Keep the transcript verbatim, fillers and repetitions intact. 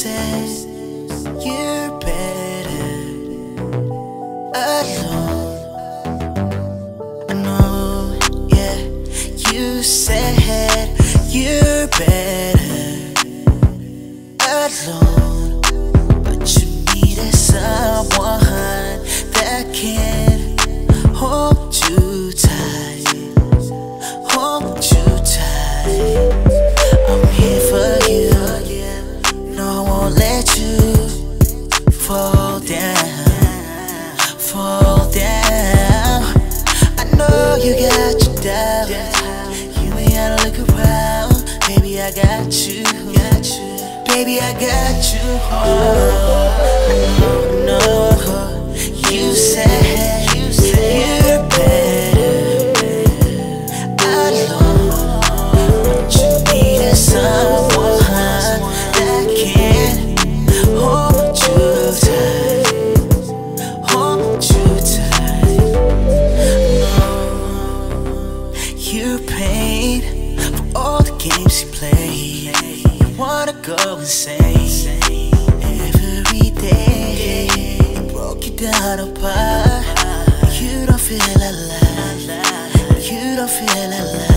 said you're better alone. I know, yeah. You said you're better alone, but you needed someone that can hold you tight, hold you tight. I'm here for you. No, I won't let you fall down, fall down. I know you got your doubts. You ain't gotta look around. Baby, I got you, got you. Baby, I got you. Oh, no, no. You said you're better alone, but you needed someone that can hold you tight, hold you tight. No, you're paid for all the games you play. You wanna go insane every day. It broke you down apart. You don't feel alive. You don't feel alive.